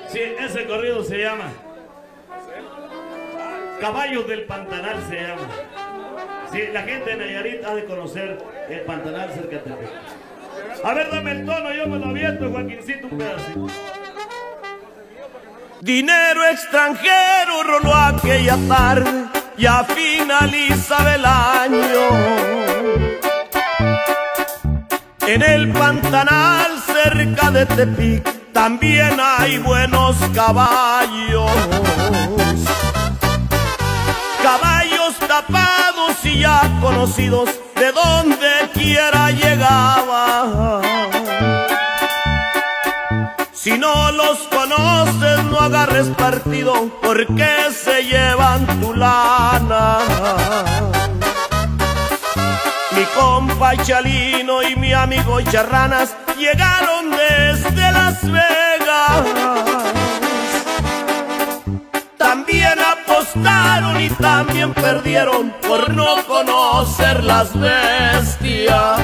Sí, ese corrido se llama Caballos del Pantanal se llama. Sí, la gente de Nayarit ha de conocer el Pantanal cerca de Tepic. A ver, dame el tono, yo me lo aviento, Joaquincito, un pedacito. Dinero extranjero roló aquella tarde, ya finalizaba el año. En el Pantanal cerca de Tepic también hay buenos caballos. Caballos tapados y ya conocidos, de donde quiera llegaba. Si no los conoces, no agarres partido, porque se llevan tu lana. Mi compa Chalino y mi amigo Charranas llegaron desde Las Vegas. También apostaron y también perdieron por no conocer las bestias.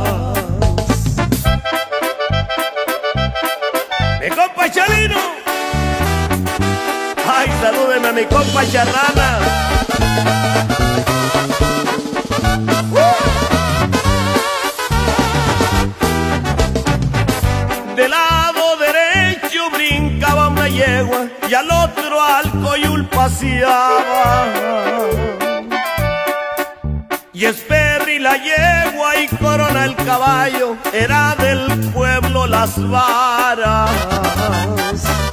Mi compa Chalino, ay, salúdenme a mi compa Charrana. Del lado derecho brincaba una yegua y al otro al coyul paseaba. Y Esperri la yegua y Corona el caballo, era del pueblo Las Varas.